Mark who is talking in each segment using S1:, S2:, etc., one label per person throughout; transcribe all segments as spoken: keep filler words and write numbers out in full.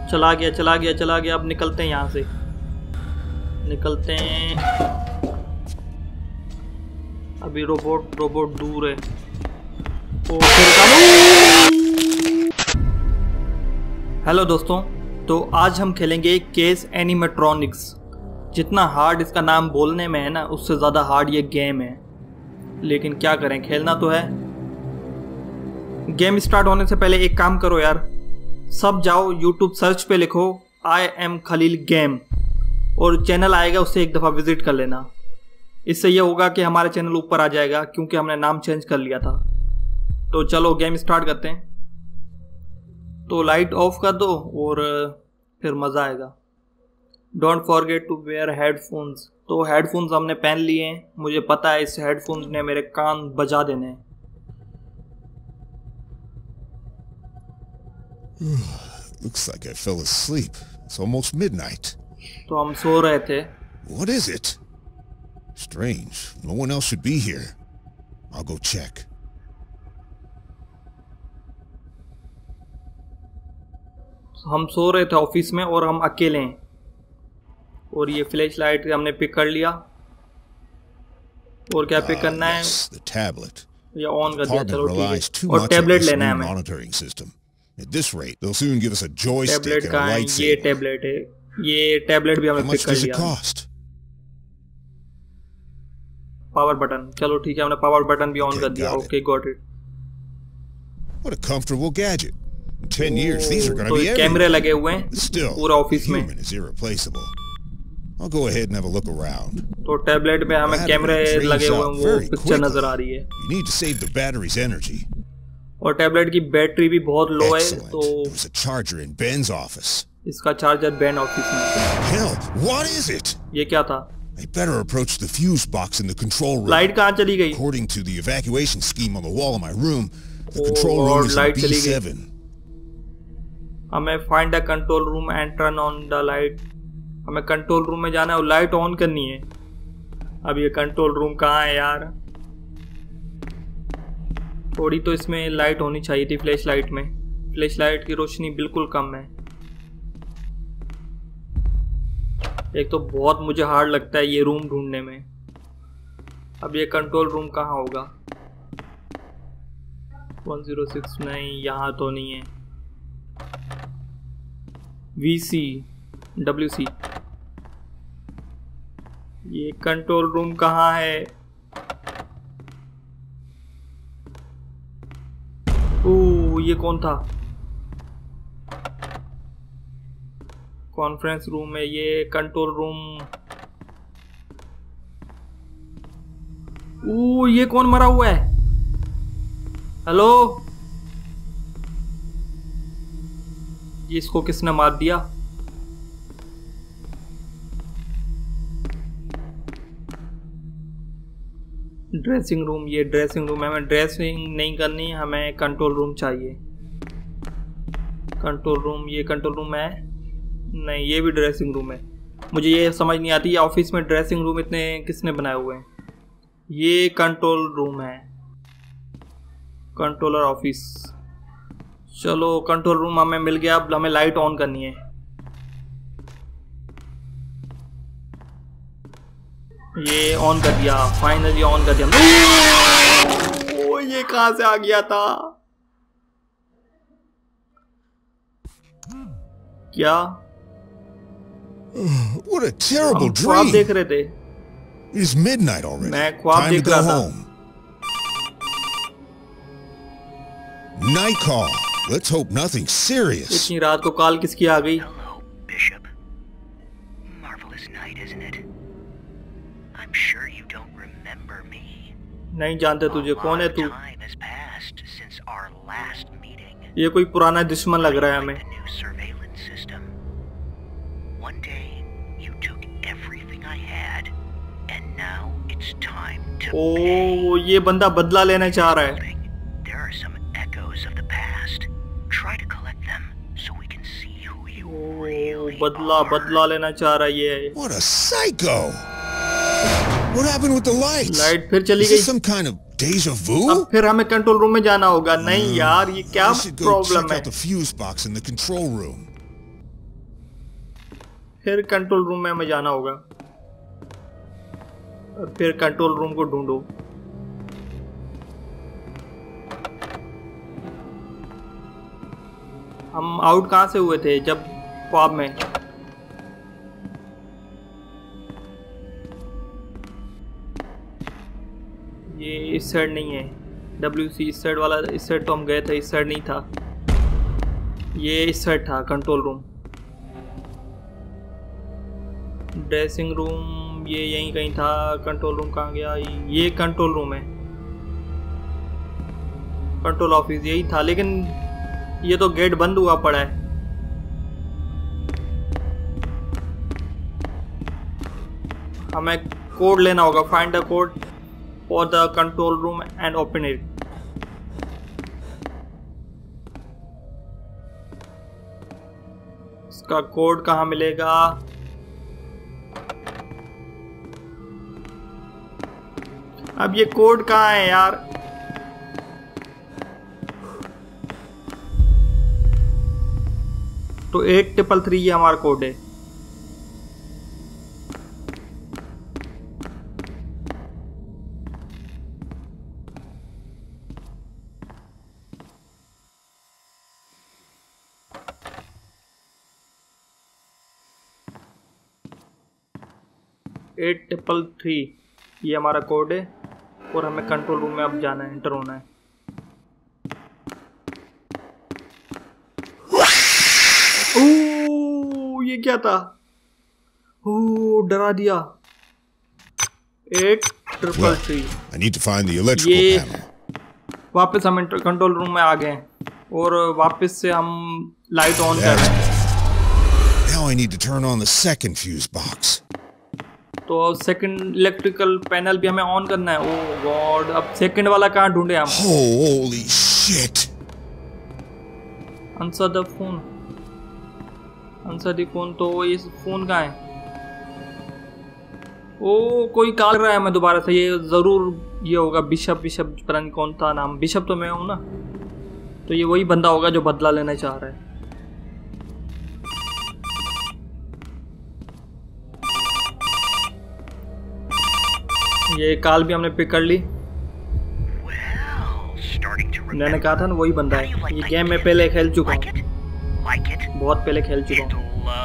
S1: चला गया चला गया चला गया। अब निकलते हैं यहाँ से, निकलते हैं। अभी रोबोट रोबोट दूर है। ओ, हेलो दोस्तों, तो आज हम खेलेंगे केस एनिमेट्रॉनिक्स। जितना हार्ड इसका नाम बोलने में है ना, उससे ज़्यादा हार्ड ये गेम है। लेकिन क्या करें, खेलना तो है। गेम स्टार्ट होने से पहले एक काम करो यार, सब जाओ यूट्यूब सर्च पे लिखो आई एम खलील गेम और चैनल आएगा, उससे एक दफ़ा विजिट कर लेना। इससे ये होगा कि हमारा चैनल ऊपर आ जाएगा, क्योंकि हमने नाम चेंज कर लिया था। तो चलो गेम स्टार्ट करते हैं। तो लाइट ऑफ कर दो और फिर मज़ा आएगा। Don't forget to wear headphones. तो हेडफोन्स हमने पहन लिए हैं, मुझे पता है इस हेडफोन्स ने मेरे कान बजा देने हैं।
S2: Looks like I fell asleep. It's almost midnight.
S1: तो हम सो रहे थे।
S2: What is it? Strange. No one else should be here. I'll go check.
S1: हम सो रहे थे ऑफिस में और हम अकेले हैं। और ये फ्लैश लाइट हमने पिक कर लिया। और क्या पिक करना है?
S2: The tablet.
S1: ये ऑन कर दिया, चलो ठीक है। और टैबलेट लेना है हमें।
S2: Monitoring system. At this rate, they'll soon give us a joystick and a lightsaber.
S1: ये टैबलेट है, ये टैबलेट भी हमने पिक कर लिया। पावर बटन, चलो ठीक है, हमने पावर बटन भी ऑन कर दिया। Okay, got it.
S2: What a comfortable gadget. In ten years, these are going to be everywhere.
S1: कैमरे लगे हुए हैं पूरा ऑफिस में।
S2: Human is irreplaceable. I'll go ahead and have a look around.
S1: तो टैबलेट में हमें कैमरे लगे हुए हैं, वो पिक्चर नजर आ रही है।
S2: You need to save the battery's energy.
S1: और टैबलेट की बैटरी भी बहुत लो है, तो
S2: There was a charger in Ben's office.
S1: इसका चार्जर बेन ऑफिस में।
S2: Hell, what is it?
S1: ये क्या था?
S2: I better approach the fuse box in the control room.
S1: Light कहाँ चली गई?
S2: According to the evacuation scheme on the wall of my room, the control room is in B seven.
S1: हमें find the control room and turn on the light. हमें control room में जाना है और light on करनी है। अब ये कंट्रोल रूम कहाँ है यार? थोड़ी तो इसमें लाइट होनी चाहिए थी, फ्लैश लाइट में। फ्लैश लाइट की रोशनी बिल्कुल कम है। एक तो बहुत मुझे हार्ड लगता है ये रूम ढूंढने में। अब ये कंट्रोल रूम कहाँ होगा? वन ज़ीरो सिक्स नहीं, यहाँ तो नहीं है। वी सी डब्ल्यू सी, ये कंट्रोल रूम कहाँ है? ओह, ये कौन था? कॉन्फ्रेंस रूम है ये, कंट्रोल रूम। ओह, ये कौन मरा हुआ है? हेलो, ये इसको किसने मार दिया? ड्रेसिंग रूम, ये ड्रेसिंग रूम है। हमें ड्रेसिंग नहीं करनी, हमें कंट्रोल रूम चाहिए। कंट्रोल रूम, ये कंट्रोल रूम है नहीं, ये भी ड्रेसिंग रूम है। मुझे ये समझ नहीं आती, ये ऑफिस में ड्रेसिंग रूम इतने किसने बनाए हुए हैं? ये कंट्रोल रूम है, कंट्रोलर ऑफिस। चलो कंट्रोल रूम हमें मिल गया। अब हमें लाइट ऑन करनी है। ये ऑन कर दिया, फाइनली ऑन कर दिया। ओ, ये कहां से आ गया था? क्या?
S2: What a terrible dream.
S1: ख्वाब देख रहे थे।
S2: It is midnight already.
S1: मैं ख्वाब देख रहा था।
S2: Night call. Let's hope nothing serious.
S1: इतनी रात को कॉल किसकी आ गई?
S3: Hello, Bishop. Marvelous night, isn't it? I'm sure you don't remember me.
S1: नहीं जानते तुझे, कौन है तू?
S3: Time has passed since our last meeting.
S1: ये कोई पुराना दुश्मन लग रहा है हमें।
S3: The new surveillance system. One day you took everything I had, and now it's time to
S1: ओ, ये बंदा बदला लेना चाह रहा है।
S3: There are some echoes of the past. Try to collect them so we can see who you really are.
S1: बदला बदला लेना चाह रहा है ये।
S2: What a psycho! What happened with the lights?
S1: Light फिर चली
S2: Is
S1: गई।
S2: this some kind of deja vu?
S1: अब फिर हमें कंट्रोल रूम में जाना होगा। नहीं यार, ये क्या
S2: I should go
S1: problem
S2: check
S1: है?
S2: out the fuse box in the control room.
S1: फिर कंट्रोल रूम में हमें जाना होगा और फिर कंट्रोल रूम को ढूंढो। हम आउट कहाँ से हुए थे? जब पॉब में। ये इस साइड नहीं है, डब्ल्यू सी इस साइड वाला, इस साइड तो हम गए थे, इस साइड नहीं था, ये इस साइड था कंट्रोल रूम। ड्रेसिंग रूम ये यहीं कहीं था। कंट्रोल रूम कहाँ गया? ये कंट्रोल रूम है, कंट्रोल ऑफिस यही था, लेकिन ये तो गेट बंद हुआ पड़ा है। हमें कोड लेना होगा, find the code for the control room and open it. इसका कोड कहाँ मिलेगा? अब ये कोड कहाँ है यार? तो एट ट्रिपल थ्री ये हमारा कोड है। एट ट्रिपल थ्री ये हमारा कोड है और हमें कंट्रोल रूम में अब जाना है, एंटर होना है। ओह ये क्या था? ओह डरा दिया। Eight triple three.
S2: I need to find the electrical panel.
S1: वापस हम कंट्रोल रूम में आ गए और वापस से हम लाइट ऑन कर रहे हैं।
S2: Now I need to turn on the second fuse box.
S1: तो सेकंड इलेक्ट्रिकल पैनल भी हमें ऑन करना है। ओह गॉड, अब सेकंड वाला कहाँ ढूंढे हम?
S2: Holy shit!
S1: Answer the phone, answer the phone. तो इस फोन कहाँ है? ओ कोई कॉल रहा है मैं दोबारा से, ये जरूर ये होगा बिशप। बिशप पता नहीं कौन था नाम, बिशप तो मैं हूँ ना, तो ये वही बंदा होगा जो बदला लेना चाह रहा है। ये कॉल भी हमने पिक कर ली। मैंने कहा था ना वही बंदा है। ये गेम में पहले खेल चुका हूँ, बहुत पहले खेल चुका हूँ।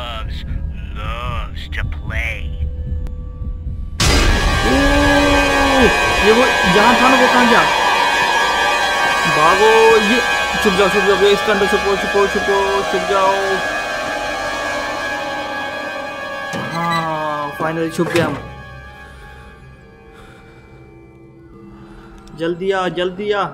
S1: ये वो जहाँ था ना वो कहाँ गया? भागो, ये छुप जाओ छुप जाओ, इसके अंदर छुपो छुपो छुपो छुप जाओ। हाँ फाइनली छुप गया हम। जल्दी आ जल्दी आ।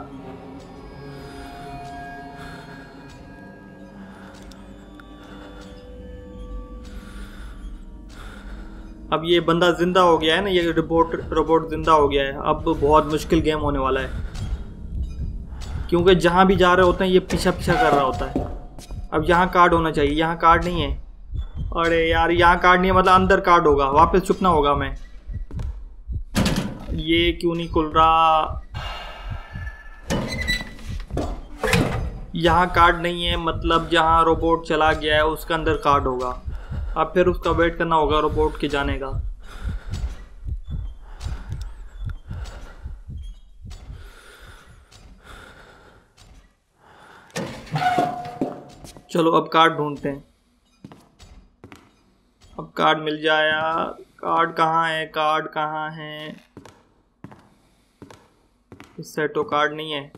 S1: अब ये बंदा जिंदा हो गया है ना, ये रोबोट रोबोट जिंदा हो गया है। अब बहुत मुश्किल गेम होने वाला है, क्योंकि जहां भी जा रहे होते हैं ये पीछा पीछा कर रहा होता है। अब यहाँ कार्ड होना चाहिए, यहाँ कार्ड नहीं है। अरे यार यहाँ कार्ड नहीं है, मतलब अंदर कार्ड होगा, वापस छुपना होगा हमें। ये क्यों नहीं खुल रहा? यहाँ कार्ड नहीं है, मतलब जहाँ रोबोट चला गया है उसका अंदर कार्ड होगा। अब फिर उसका वेट करना होगा रोबोट के जाने का। चलो अब कार्ड ढूंढते हैं। अब कार्ड मिल जाया। कार्ड कहाँ है? कार्ड कहाँ है? इस साइड तो कार्ड नहीं है।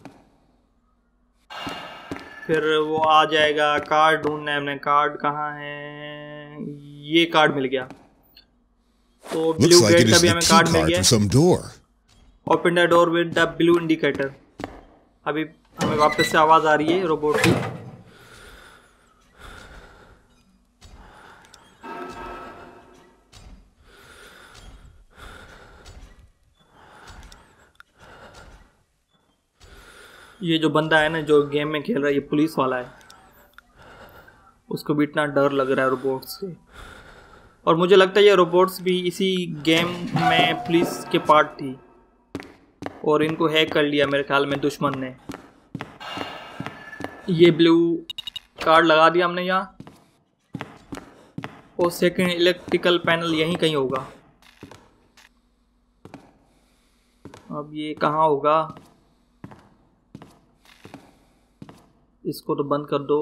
S1: फिर वो आ जाएगा। कार्ड ढूंढना है हमने। कार्ड कहाँ है? ये कार्ड मिल गया। तो ब्लू गेट अभी हमें कार्ड मिल गया। Open the door with the blue indicator. अभी हमें वापस से आवाज आ रही है रोबोट की। ये जो बंदा है ना जो गेम में खेल रहा है, ये पुलिस वाला है। उसको भी इतना डर लग रहा है रोबोट्स से। और मुझे लगता है ये रोबोट्स भी इसी गेम में पुलिस के पार्ट थी और इनको हैक कर लिया मेरे ख्याल में दुश्मन ने। ये ब्लू कार्ड लगा दिया हमने यहाँ और सेकंड इलेक्ट्रिकल पैनल यहीं कहीं होगा। अब ये कहाँ होगा? इसको तो बंद कर दो।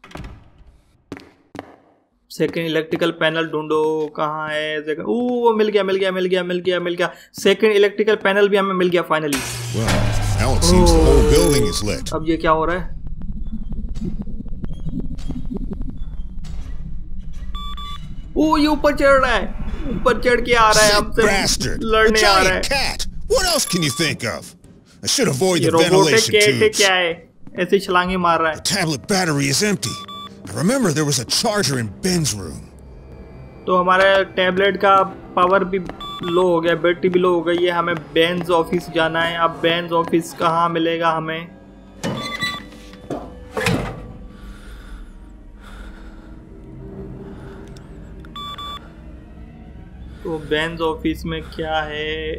S1: सेकंड इलेक्ट्रिकल पैनल ढूंढो, कहाँ है? ओ मिल गया मिल गया मिल गया मिल गया मिल गया सेकंड इलेक्ट्रिकल पैनल भी हमें मिल गया फाइनली। अब ये क्या हो रहा है? ओ ये ऊपर चढ़ रहा है, ऊपर चढ़ के आ रहा है, हमसे लड़ने आ रहा है।
S2: What else can you think of? I should avoid
S1: ये
S2: the ventilation tubes.
S1: क्या है? ऐसे छलांगे मार रहा है।
S2: The tablet battery is empty. I remember there was a charger in Ben's room.
S1: तो हमारे टैबलेट का पावर भी लो हो गया, बैटरी भी लो हो गई है। हमें बेन्स ऑफिस जाना है। अब बेन्स ऑफिस कहाँ मिलेगा हमें? तो बेन्स ऑफिस में क्या है?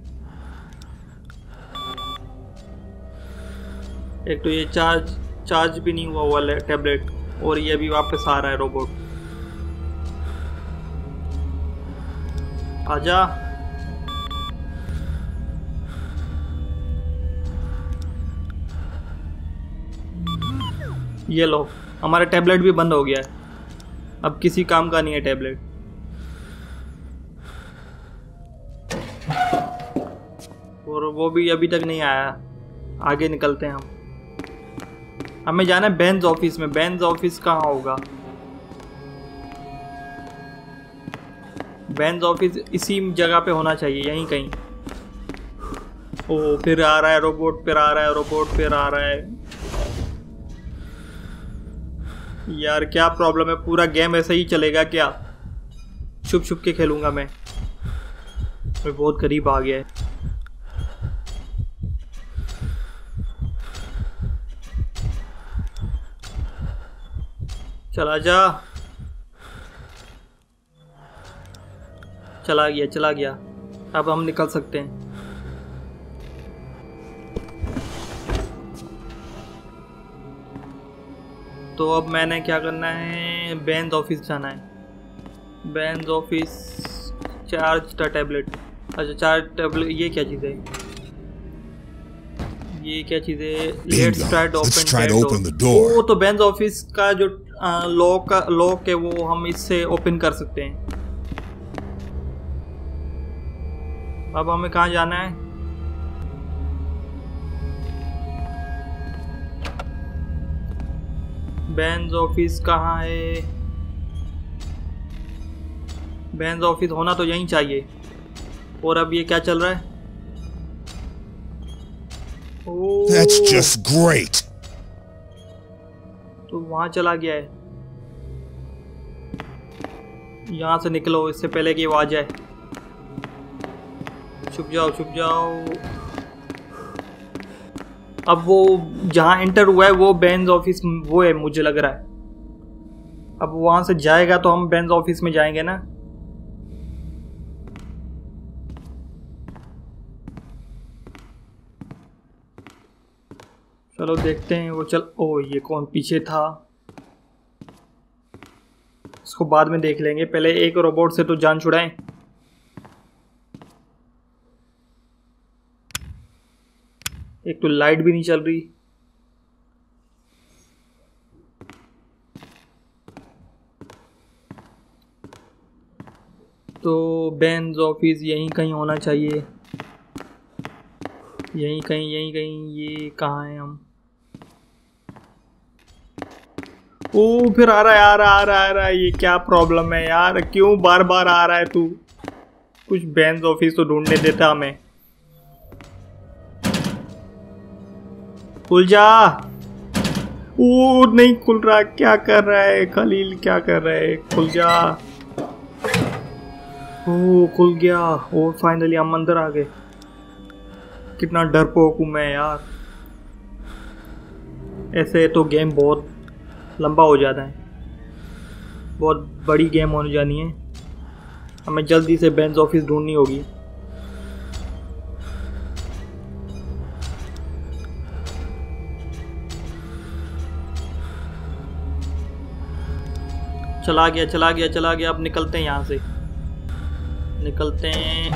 S1: एक तो ये चार्ज चार्ज भी नहीं हुआ हुआ है टैबलेट, और ये भी वापस आ रहा है रोबोट। आजा। ये लो, हमारा टैबलेट भी बंद हो गया है। अब किसी काम का नहीं है टैबलेट। और वो भी अभी तक नहीं आया। आगे निकलते हैं हम। हमें जाना है बेन्स ऑफिस में। बेन्स ऑफिस कहाँ होगा? बेन्स ऑफिस इसी जगह पे होना चाहिए, यहीं कहीं। ओ फिर आ रहा है रोबोट, फिर आ रहा है रोबोट, फिर आ रहा है। यार क्या प्रॉब्लम है? पूरा गेम ऐसे ही चलेगा क्या? छुप छुप के खेलूंगा मैं। मैं बहुत करीब आ गया है। चला जा। चला गया चला गया। अब हम निकल सकते हैं। तो अब मैंने क्या करना है? बेन्स ऑफिस जाना है। Ben's office, charge the tablet. अच्छा चार्ज टैबलेट, ये क्या चीज़ है? ये क्या चीज़ है? Let's try to open the door. वो तो बेन्स ऑफिस का जो लॉक का लॉक है वो हम इससे ओपन कर सकते हैं। अब हमें कहाँ जाना है? बेन्स ऑफिस कहाँ है? बेन्स ऑफिस होना तो यहीं चाहिए। और अब ये क्या चल रहा है?
S2: That's just great.
S1: तो वहां चला गया है। यहाँ से निकलो इससे पहले कि वो आ जाए। छुप जाओ छुप जाओ। अब वो जहाँ एंटर हुआ है वो बेन्स ऑफिस वो है, मुझे लग रहा है। अब वहां से जाएगा तो हम बेन्स ऑफिस में जाएंगे ना। चलो देखते हैं वो चल। ओ ये कौन पीछे था? इसको बाद में देख लेंगे, पहले एक रोबोट से तो जान छुड़ाएं। एक तो लाइट भी नहीं चल रही। तो बेन्स ऑफिस यहीं कहीं होना चाहिए, यहीं कहीं यहीं कहीं। ये कहाँ है? हम ओ फिर आ रहा है आ रहा आ रहा आ रहा है। ये क्या प्रॉब्लम है यार? क्यों बार बार आ रहा है तू? कुछ बेन्स ऑफिस तो ढूंढने देता हमें। खुल जा। ओ नहीं खुल रहा। क्या कर रहा है खलील? क्या कर रहा है? खुल जा। ओ खुल गया। और फाइनली हम अंदर आ गए। कितना डरपोक हूँ मैं यार। ऐसे तो गेम बहुत लंबा हो जाता है। बहुत बड़ी गेम होने जानी है। हमें जल्दी से बेन्स ऑफिस ढूंढनी होगी। चला गया चला गया चला गया। अब निकलते हैं यहाँ से, निकलते हैं।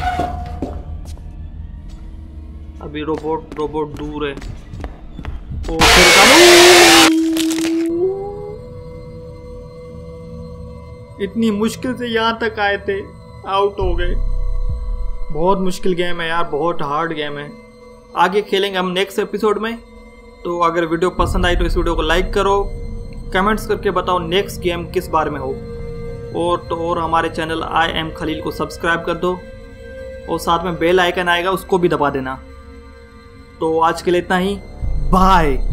S1: अभी रोबोट रोबोट दूर है। ओ इतनी मुश्किल से यहाँ तक आए थे, आउट हो गए। बहुत मुश्किल गेम है यार, बहुत हार्ड गेम है। आगे खेलेंगे हम नेक्स्ट एपिसोड में। तो अगर वीडियो पसंद आई तो इस वीडियो को लाइक करो, कमेंट्स करके बताओ नेक्स्ट गेम किस बारे में हो, और तो और हमारे चैनल आई एम खलील को सब्सक्राइब कर दो, और साथ में बेल आइकन आएगा उसको भी दबा देना। तो आज के लिए इतना ही, बाय।